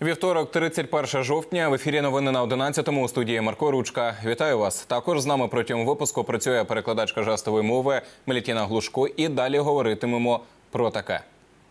Вівторок, 31 жовтня. В ефірі новини на 11-му у студії Марко Ручка. Вітаю вас. Також з нами протягом випуску працює перекладачка жестової мови Мелітіна Глушко. І далі говоритимемо про таке.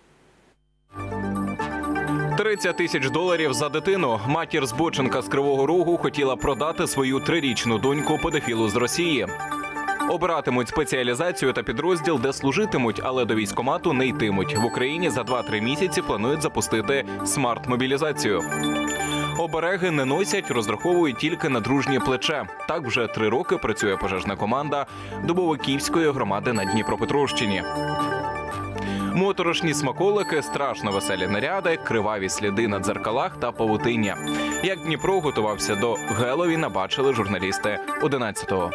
30 тисяч доларів за дитину. Матір збоченка з Кривого Рогу хотіла продати свою 3-річну доньку педофілу з Росії. Обиратимуть спеціалізацію та підрозділ, де служитимуть, але до військкомату не йтимуть. В Україні за 2-3 місяці планують запустити смарт-мобілізацію. Обереги не носять, розраховують тільки на дружнє плече. Так вже 3 роки працює пожежна команда Дубовиківської громади на Дніпропетровщині. Моторошні смаколики, страшно веселі наряди, криваві сліди на дзеркалах та павутиння. Як Дніпро готувався до Геловіна, бачили журналісти 11-го.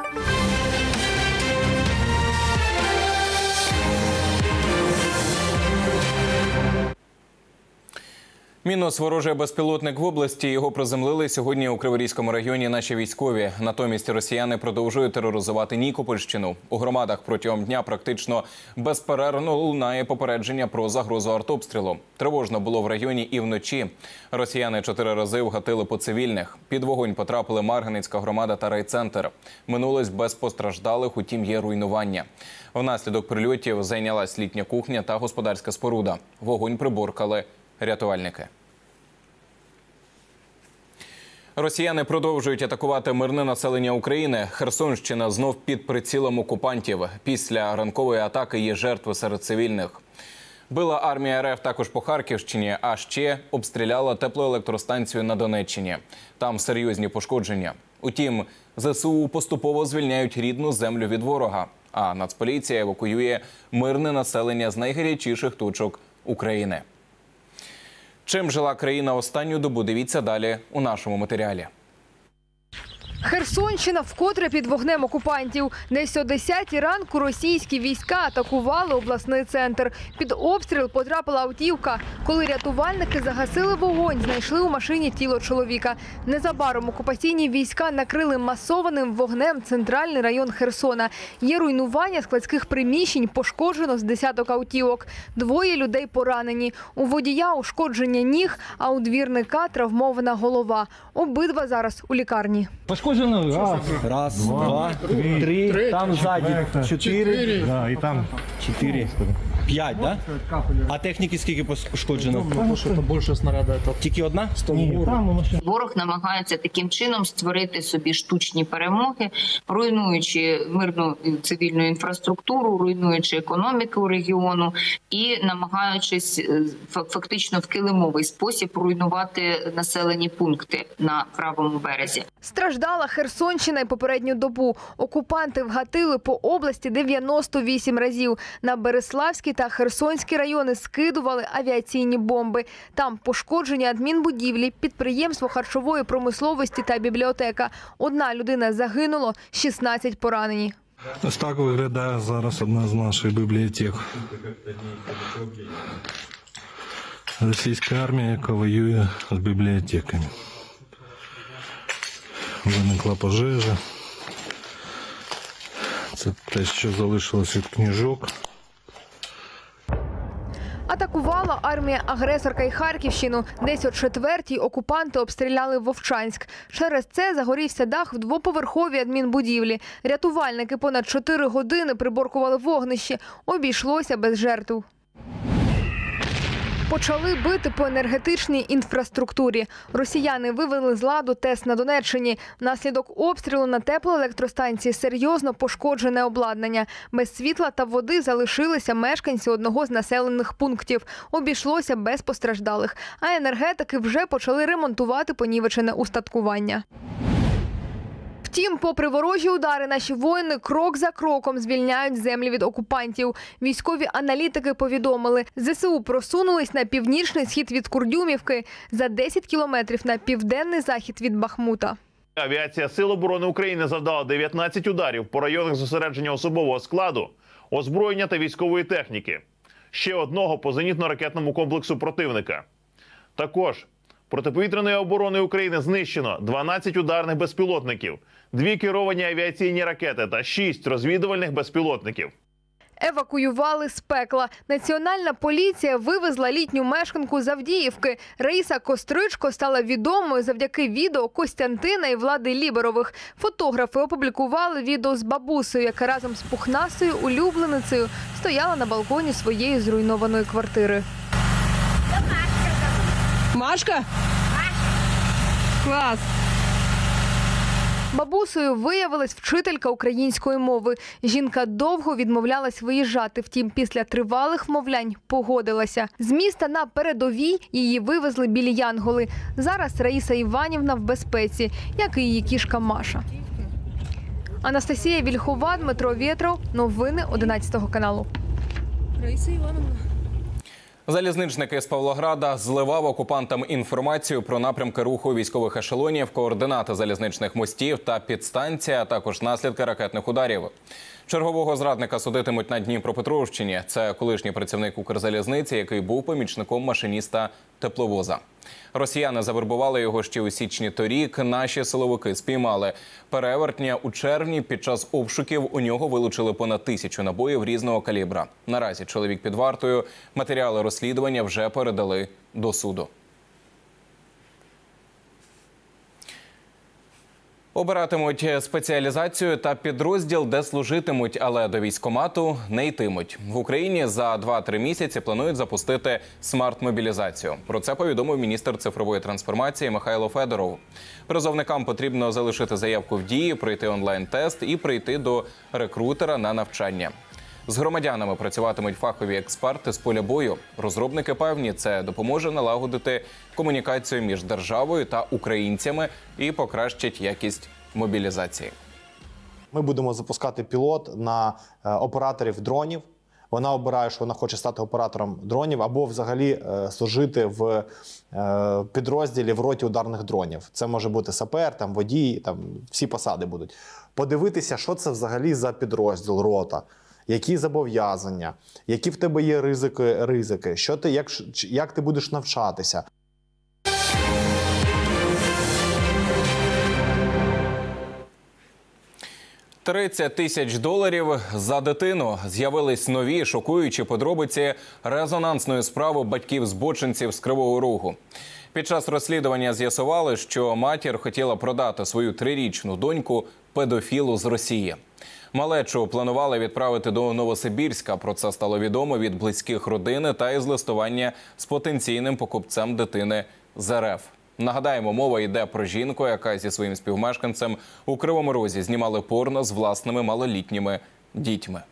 Мінус ворожий безпілотник в області. Його приземлили сьогодні у Криворізькому районі наші військові. Натомість росіяни продовжують тероризувати Нікопольщину. У громадах протягом дня практично безперервно лунає попередження про загрозу артобстрілу. Тривожно було в районі і вночі. Росіяни 4 рази вгатили по цивільних. Під вогонь потрапили Марганецька громада та райцентр. Минулось без постраждалих, утім є руйнування. Внаслідок прильотів зайнялась літня кухня та господарська споруда. Вогонь приборкали рятувальники. Росіяни продовжують атакувати мирне населення України. Херсонщина знов під прицілом окупантів. Після ранкової атаки є жертви серед цивільних. Била армія РФ також по Харківщині, а ще обстріляла теплоелектростанцію на Донеччині. Там серйозні пошкодження. Утім, ЗСУ поступово звільняють рідну землю від ворога. А Нацполіція евакуює мирне населення з найгарячіших точок України. Чим жила країна останню добу, дивіться далі у нашому матеріалі. Херсонщина вкотре під вогнем окупантів. Десь о 10-й ранку російські війська атакували обласний центр. Під обстріл потрапила автівка. Коли рятувальники загасили вогонь, знайшли у машині тіло чоловіка. Незабаром окупаційні війська накрили масованим вогнем центральний район Херсона. Є руйнування складських приміщень, пошкоджено з десяток автівок. 2 людей поранені. У водія ушкодження ніг, а у двірника травмована голова. Обидва зараз у лікарні. Пошкоджено раз, два, три, там сзади 4, да, і там 4, 5, да? А техніки скільки пошкоджено? Тому що це більше снаряда. Тільки одна? Ворог намагається таким чином створити собі штучні перемоги, руйнуючи мирну цивільну інфраструктуру, руйнуючи економіку регіону і намагаючись фактично в килимовий спосіб руйнувати населені пункти на правому березі. Страждала Херсонщина й попередню добу. Окупанти вгатили по області 98 разів. На Береславський та Херсонський райони скидували авіаційні бомби. Там пошкоджені адмінбудівлі, підприємство харчової промисловості та бібліотека. 1 людина загинула, 16 поранені. Ось так виглядає зараз одна з наших бібліотек. Російська армія, яка воює з бібліотеками. Виникла пожежа. Це те, що залишилось від книжок. Атакувала армія-агресорка й Харківщину. Десь о 4-й окупанти обстріляли Вовчанськ. Через це загорівся дах в 2-поверховій адмінбудівлі. Рятувальники понад 4 години приборкували вогнище. Обійшлося без жертв. Почали бити по енергетичній інфраструктурі. Росіяни вивели з ладу ТЕС на Донеччині. Внаслідок обстрілу на теплоелектростанції серйозно пошкоджене обладнання. Без світла та води залишилися мешканці одного з населених пунктів. Обійшлося без постраждалих. А енергетики вже почали ремонтувати понівечене устаткування. Втім, попри ворожі удари, наші воїни крок за кроком звільняють землі від окупантів. Військові аналітики повідомили, ЗСУ просунулись на північний схід від Курдюмівки, за 10 кілометрів на південний захід від Бахмута. Авіація Сил оборони України завдала 19 ударів по районах зосередження особового складу, озброєння та військової техніки. Ще одного по зенітно-ракетному комплексу противника. Також протиповітряною обороною України знищено 12 ударних безпілотників, 2 керовані авіаційні ракети та 6 розвідувальних безпілотників. Евакуювали з пекла. Національна поліція вивезла літню мешканку з Авдіївки. Раїса Костричко стала відомою завдяки відео Костянтина і Влади Ліберових. Фотографи опублікували відео з бабусею, яка разом з пухнастою улюбленицею стояла на балконі своєї зруйнованої квартири. Машка? Клас! Бабусею виявилась вчителька української мови. Жінка довго відмовлялась виїжджати, втім після тривалих вмовлянь погодилася. З міста на передовій її вивезли білі янголи. Зараз Раїса Іванівна в безпеці, як і її кішка Маша. Анастасія Вільхова, Дмитро Вєтров. Новини 11 каналу. Раїса Івановна. Залізничники з Павлограда зливав окупантам інформацію про напрямки руху військових ешелонів, координати залізничних мостів та підстанцій, а також наслідки ракетних ударів. Чергового зрадника судитимуть на Дніпропетровщині. Це колишній працівник Укрзалізниці, який був помічником машиніста тепловоза. Росіяни завербували його ще у січні торік. Наші силовики спіймали перевертня у червні. Під час обшуків у нього вилучили понад 1000 набоїв різного калібра. Наразі чоловік під вартою. Матеріали розслідування вже передали до суду. Обиратимуть спеціалізацію та підрозділ, де служитимуть, але до військкомату не йтимуть. В Україні за 2-3 місяці планують запустити смарт-мобілізацію. Про це повідомив міністр цифрової трансформації Михайло Федоров. Призовникам потрібно залишити заявку в дії, пройти онлайн-тест і прийти до рекрутера на навчання. З громадянами працюватимуть фахові експерти з поля бою. Розробники певні, це допоможе налагодити комунікацію між державою та українцями і покращить якість мобілізації. Ми будемо запускати пілот на операторів дронів. Вона обирає, що вона хоче стати оператором дронів або взагалі служити в підрозділі в роті ударних дронів. Це може бути сапер, там, водій, там, всі посади будуть. Подивитися, що це взагалі за підрозділ, рота. Які зобов'язання, які в тебе є ризики, що ти, як ти будеш навчатися. $30 000 за дитину. З'явились нові шокуючі подробиці резонансної справи батьків-збочинців з Кривого Рогу. Під час розслідування з'ясували, що матір хотіла продати свою 3-річну доньку педофілу з Росії. Малечу планували відправити до Новосибірська. Про це стало відомо від близьких родини та із листування з потенційним покупцем дитини з РФ. Нагадаємо, мова йде про жінку, яка зі своїм співмешканцем у Кривому Розі знімали порно з власними малолітніми дітьми.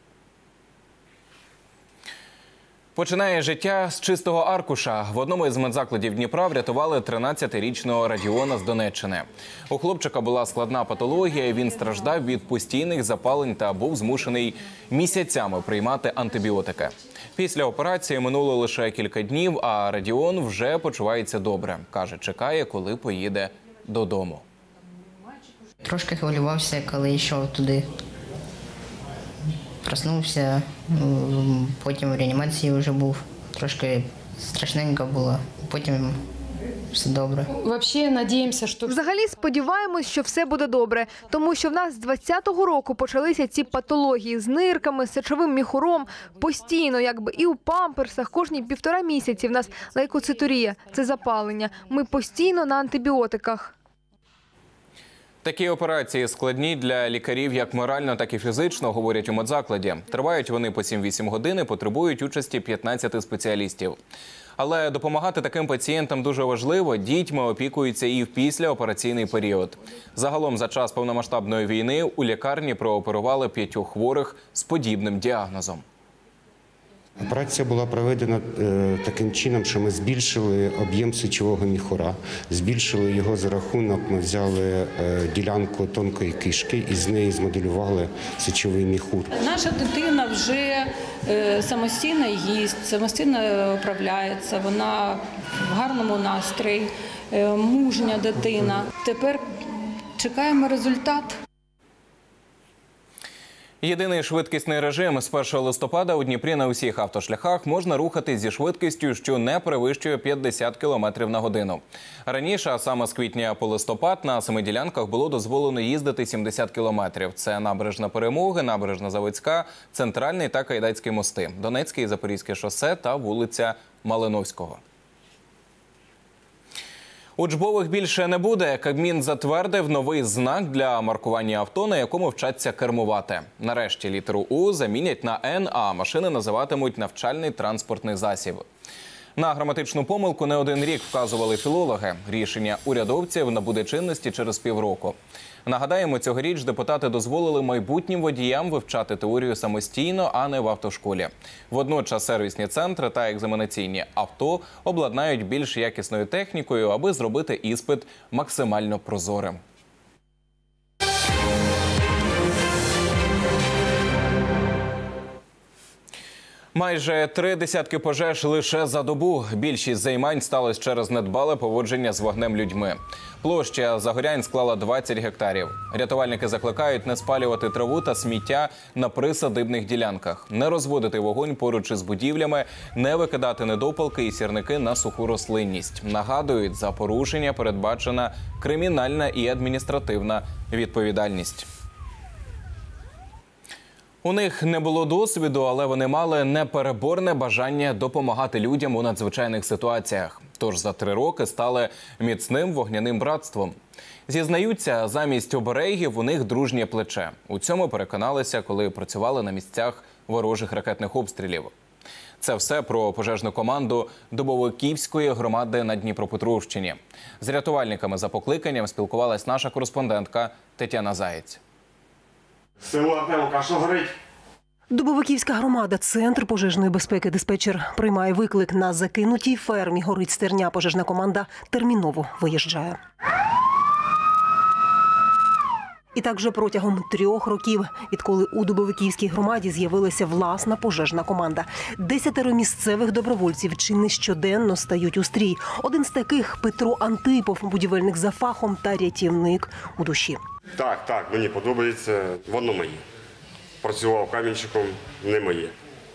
Починає життя з чистого аркуша. В одному із медзакладів Дніпра врятували 13-річного Радіона з Донеччини. У хлопчика була складна патологія, він страждав від постійних запалень та був змушений місяцями приймати антибіотики. Після операції минуло лише кілька днів, а Радіон вже почувається добре. Каже, чекає, коли поїде додому. Трошки хвилювався, коли йшов туди. Проснувся, потім в реанімації вже був. Трошки страшненько було, потім все добре. Взагалі сподіваємось, що все буде добре, тому що в нас з 20-го року почалися ці патології з нирками, сечовим міхуром, постійно, якби і у памперсах, кожні 1,5 місяці в нас лейкоцитурія, це запалення. Ми постійно на антибіотиках. Такі операції складні для лікарів як морально, так і фізично, говорять у медзакладі. Тривають вони по 7-8 годин і потребують участі 15 спеціалістів. Але допомагати таким пацієнтам дуже важливо. Дітьми опікуються і в післяопераційний період. Загалом за час повномасштабної війни у лікарні прооперували 5 хворих з подібним діагнозом. Операція була проведена таким чином, що ми збільшили об'єм сечового міхура, збільшили його за рахунок, ми взяли ділянку тонкої кишки і з неї змоделювали сечовий міхур. Наша дитина вже самостійно їсть, самостійно управляється, вона в гарному настрої, мужня дитина. Тепер чекаємо результат. Єдиний швидкісний режим з 1 листопада у Дніпрі на усіх автошляхах можна рухати зі швидкістю, що не перевищує 50 км на годину. Раніше, а саме з квітня по листопад, на 7 ділянках було дозволено їздити 70 км. Це Набережна Перемоги, Набережна Заводська, Центральний та Кайдацький мости, Донецьке і Запорізьке шосе та вулиця Малиновського. Учбових більше не буде. Кабмін затвердив новий знак для маркування авто, на якому вчаться кермувати. Нарешті літеру «У» замінять на «Н», а машини називатимуть «навчальний транспортний засіб». На граматичну помилку не один рік вказували філологи. Рішення урядовців набуде чинності через півроку. Нагадаємо, цьогоріч депутати дозволили майбутнім водіям вивчати теорію самостійно, а не в автошколі. Водночас сервісні центри та екзаменаційні авто обладнають більш якісною технікою, аби зробити іспит максимально прозорим. Майже 3 десятки пожеж лише за добу. Більшість займань сталося через недбале поводження з вогнем людьми. Площа загорянь склала 20 гектарів. Рятувальники закликають не спалювати траву та сміття на присадибних ділянках, не розводити вогонь поруч із будівлями, не викидати недопалки і сірники на суху рослинність. Нагадують, за порушення передбачена кримінальна і адміністративна відповідальність. У них не було досвіду, але вони мали непереборне бажання допомагати людям у надзвичайних ситуаціях. Тож за 3 роки стали міцним вогняним братством. Зізнаються, замість оберегів у них дружнє плече. У цьому переконалися, коли працювали на місцях ворожих ракетних обстрілів. Це все про пожежну команду Дубовиківської громади на Дніпропетровщині. З рятувальниками за покликанням спілкувалась наша кореспондентка Тетяна Заєць. Село Артемовка, що горить? Дубовиківська громада – центр пожежної безпеки. Диспетчер приймає виклик. На закинутій фермі горить стерня. Пожежна команда терміново виїжджає. І так вже протягом 3 років, відколи у Дубовиківській громаді з'явилася власна пожежна команда. 10 місцевих добровольців чи не щоденно стають у стрій. Один з таких – Петро Антипов, будівельник за фахом та рятівник у душі. Так, мені подобається, воно моє. Працював камінчиком, не моє.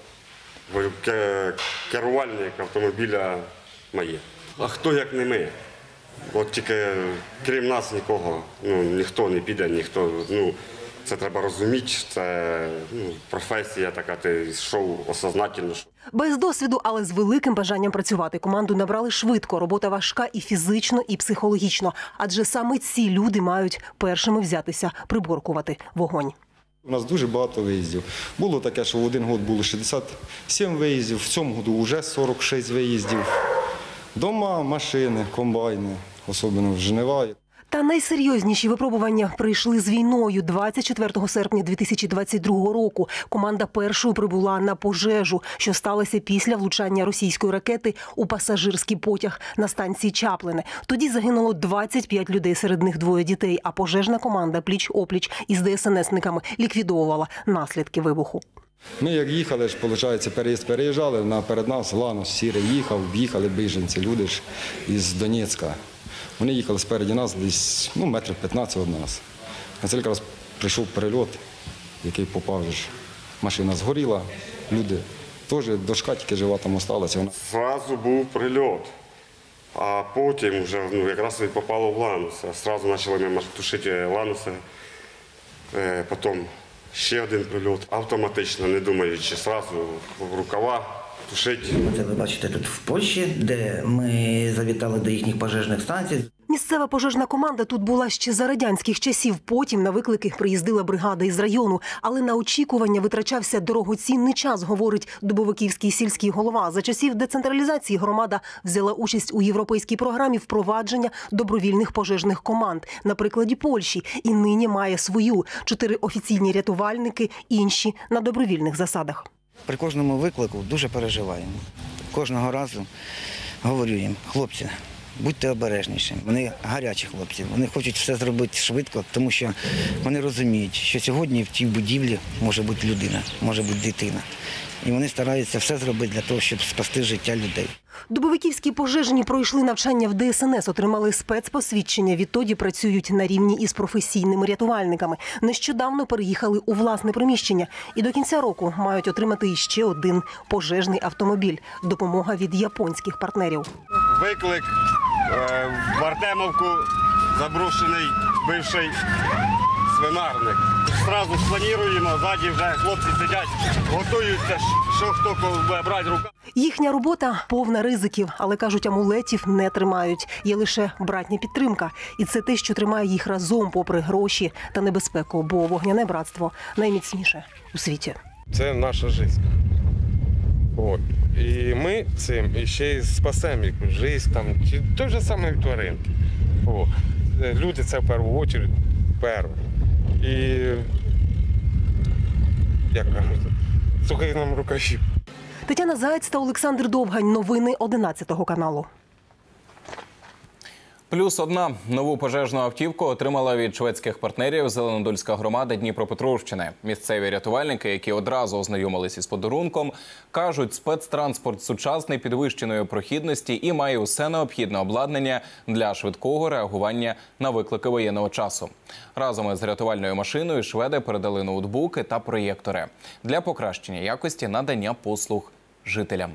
Керувальник автомобіля моє. А хто як не ми? От тільки крім нас нікого, ніхто не піде, ніхто, це треба розуміти, це професія така, ти йшов осознательно. Без досвіду, але з великим бажанням працювати. Команду набрали швидко. Робота важка і фізично, і психологічно. Адже саме ці люди мають першими взятися приборкувати вогонь. У нас дуже багато виїздів. Було таке, що в один год було 67 виїздів, в цьому году вже 46 виїздів. Дома, машини, комбайни, особливо в жнива. Та найсерйозніші випробування прийшли з війною. 24 серпня 2022 року команда першою прибула на пожежу, що сталося після влучання російської ракети у пасажирський потяг на станції Чаплине. Тоді загинуло 25 людей, серед них 2 дітей, а пожежна команда пліч-опліч із ДСНСниками ліквідовувала наслідки вибуху. Ми як їхали, виходить, переїжджали, перед нас Ланос сірий їхав, їхали біженці, люди ж із Донецька. Вони їхали спереді нас десь метрів 15 від нас. На цей якраз прийшов перельот, який попав. Машина згоріла, люди теж, дошка тільки жива там залишилася. Зразу був прильот, а потім вже якраз попало в Ланос. Зразу почали ми тушити Ланоси, потім ще один прильот. Автоматично, не думаючи, зразу в рукава. Це ви бачите тут в Польщі, де ми завітали до їхніх пожежних станцій. Місцева пожежна команда тут була ще за радянських часів. Потім на виклики приїздила бригада із району. Але на очікування витрачався дорогоцінний час, говорить Дубовиківський сільський голова. За часів децентралізації громада взяла участь у європейській програмі впровадження добровільних пожежних команд. На прикладі Польщі. І нині має свою. 4 офіційні рятувальники, інші на добровільних засадах. При кожному виклику дуже переживаємо. Кожного разу говорю їм: хлопці, будьте обережніші. Вони гарячі хлопці, вони хочуть все зробити швидко, тому що вони розуміють, що сьогодні в тій будівлі може бути людина, може бути дитина. І вони стараються все зробити для того, щоб спасти життя людей. Дубовиківські пожежні пройшли навчання в ДСНС, отримали спецпосвідчення. Відтоді працюють на рівні із професійними рятувальниками. Нещодавно переїхали у власне приміщення і до кінця року мають отримати іще один пожежний автомобіль. Допомога від японських партнерів. Виклик в Артемовку, заброшений бивший свинарник. Зразу сплануємо, ззаді вже хлопці сидять, готуються, що хто буде брати рука. Їхня робота повна ризиків, але, кажуть, амулетів не тримають. Є лише братня підтримка. І це те, що тримає їх разом попри гроші та небезпеку, бо вогняне братство найміцніше у світі. Це наша життя. От. І ми цим ще й спасемо якусь життя, там, чи той же самий тваринки. О. Люди це в першу чергу. І, як кажуть, сухих нам рукавів. Тетяна Заєць та Олександр Довгань. Новини 11 каналу. Плюс одна нову пожежну автівку отримала від шведських партнерів Зеленодольська громада Дніпропетровщини. Місцеві рятувальники, які одразу ознайомилися із подарунком, кажуть, спецтранспорт сучасний, підвищеної прохідності і має усе необхідне обладнання для швидкого реагування на виклики воєнного часу. Разом із рятувальною машиною шведи передали ноутбуки та проєктори для покращення якості надання послуг жителям.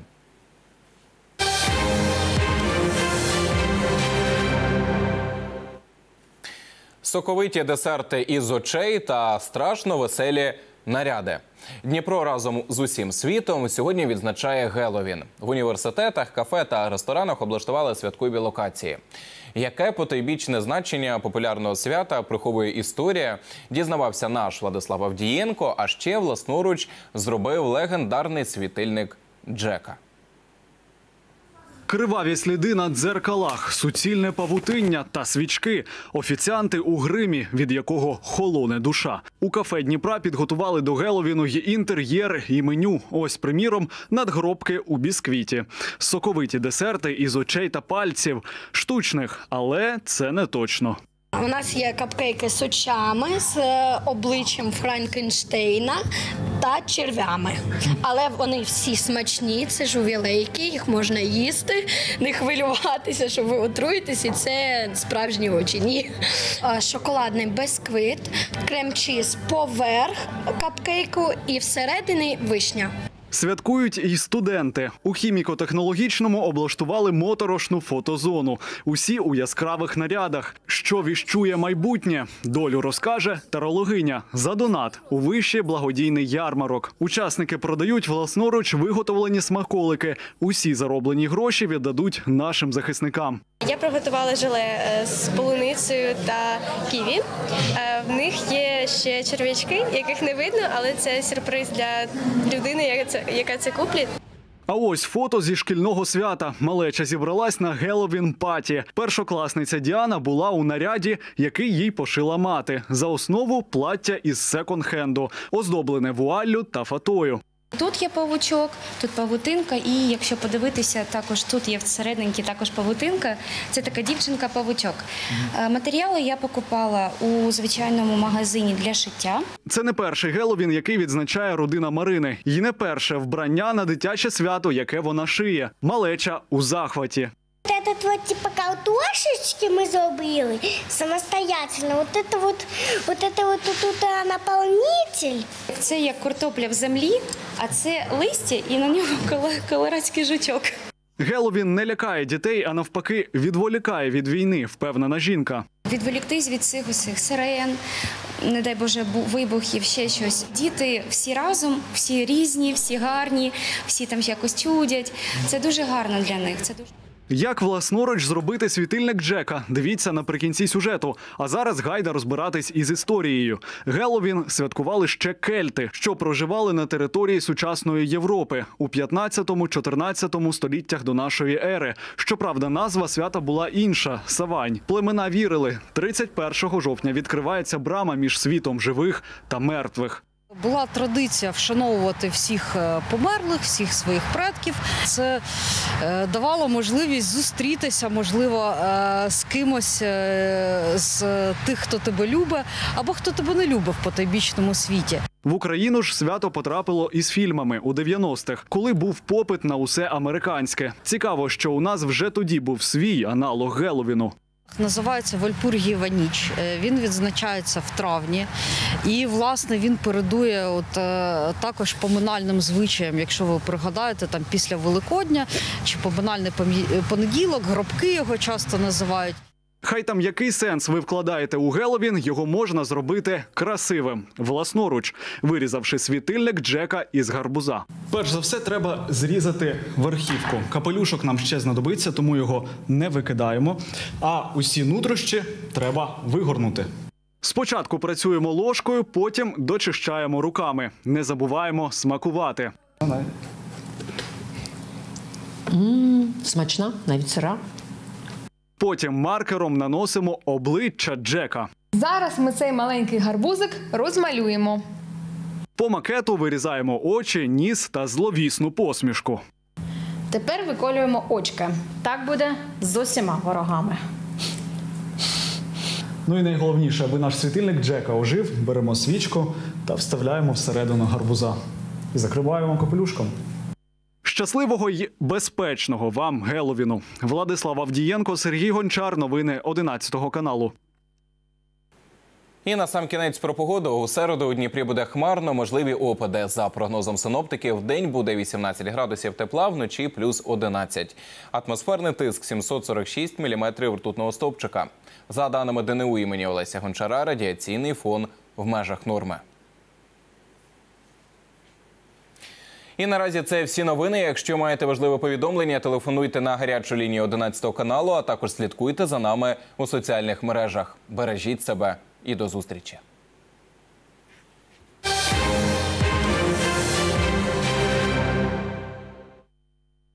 Соковиті десерти із очей та страшно веселі наряди. Дніпро разом з усім світом сьогодні відзначає Геловін. В університетах, кафе та ресторанах облаштували святкові локації. Яке потойбічне значення популярного свята приховує історія, дізнавався наш Владислав Авдієнко, а ще власноруч зробив легендарний світильник Джека. Криваві сліди на дзеркалах, суцільне павутиння та свічки. Офіціанти у гримі, від якого холоне душа. У кафе Дніпра підготували до Геловіну й інтер'єр, і меню. Ось, приміром, надгробки у бісквіті. Соковиті десерти із очей та пальців. Штучних, але це не точно. У нас є капкейки з очами, з обличчям Франкенштейна та черв'ями. Але вони всі смачні, це жувілейки, їх можна їсти, не хвилюватися, що ви отруєтесь, і це справжні очі. Ні. Шоколадний бисквит, крем-чіз поверх капкейку і всередині вишня. Святкують і студенти. У хіміко-технологічному облаштували моторошну фотозону. Усі у яскравих нарядах. Що віщує майбутнє? Долю розкаже тарологиня. За донат у вищий благодійний ярмарок. Учасники продають власноруч виготовлені смаколики. Усі зароблені гроші віддадуть нашим захисникам. Я приготувала желе з полуницею та ківі. В них є ще черв'ячки, яких не видно, але це сюрприз для людини, яка це куплять. А ось фото зі шкільного свята. Малеча зібралась на Геловін-паті. Першокласниця Діана була у наряді, який їй пошила мати. За основу – плаття із секонд-хенду, оздоблене вуаллю та фатою. Тут є павучок, тут павутинка, і якщо подивитися, також тут є всерединці також павутинка. Це така дівчинка-павучок. Матеріали я покупала у звичайному магазині для шиття. Це не перший Геловін, який відзначає родина Марини. І не перше вбрання на дитяче свято, яке вона шиє. Малеча у захваті. Этот вот типа картошечки мы зробили самостоятельно. Вот это тут наполнитель. Це як картопля в землі, а це листя і на ньому колорадський жучок. Геловін не лякає дітей, а навпаки відволікає від війни, впевнена жінка. Відволіктись від цих усіх сирен, не дай Боже, вибухів, ще щось. Діти всі разом, всі різні, всі гарні, всі там якось чудять. Це дуже гарно для них. Це дуже... Як власноруч зробити світильник Джека? Дивіться наприкінці сюжету. А зараз гайда розбиратись із історією. Геловін святкували ще кельти, що проживали на території сучасної Європи у 15-14 століттях до нашої ери. Щоправда, назва свята була інша – Савань. Племена вірили – 31 жовтня відкривається брама між світом живих та мертвих. Була традиція вшановувати всіх померлих, всіх своїх предків. Це давало можливість зустрітися, можливо, з кимось з тих, хто тебе любить, або хто тебе не любить в потойбічному світі. В Україну ж свято потрапило із фільмами у 90-х, коли був попит на усе американське. Цікаво, що у нас вже тоді був свій аналог Геловіну. Називається Вальпургієва ніч. Він відзначається в травні. І, власне, він передує також поминальним звичаям, якщо ви пригадаєте, там після Великодня чи поминальний понеділок, гробки його часто називають. Хай там який сенс ви вкладаєте у Геловін, його можна зробити красивим, власноруч, вирізавши світильник Джека із гарбуза. Перш за все, треба зрізати верхівку. Капелюшок нам ще знадобиться, тому його не викидаємо. А усі нутрощі треба вигорнути. Спочатку працюємо ложкою, потім дочищаємо руками. Не забуваємо смакувати. Смачна, навіть сира. Потім маркером наносимо обличчя Джека. Зараз ми цей маленький гарбузик розмалюємо. По макету вирізаємо очі, ніс та зловісну посмішку. Тепер виколюємо очки. Так буде з усіма ворогами. Ну і найголовніше, аби наш світильник Джека ожив, беремо свічку та вставляємо всередину гарбуза. І закриваємо капелюшком. Щасливого й безпечного вам Геловіну. Владислав Авдієнко, Сергій Гончар. Новини 11 каналу. І насамкінець про погоду. У середу у Дніпрі буде хмарно, можливі опади. За прогнозом синоптиків, вдень буде 18 градусів тепла, вночі плюс 11. Атмосферний тиск 746 міліметрів ртутного стовпчика. За даними ДНУ імені Олеся Гончара, радіаційний фон в межах норми. І наразі це всі новини. Якщо маєте важливе повідомлення, телефонуйте на гарячу лінію 11 каналу, а також слідкуйте за нами у соціальних мережах. Бережіть себе і до зустрічі.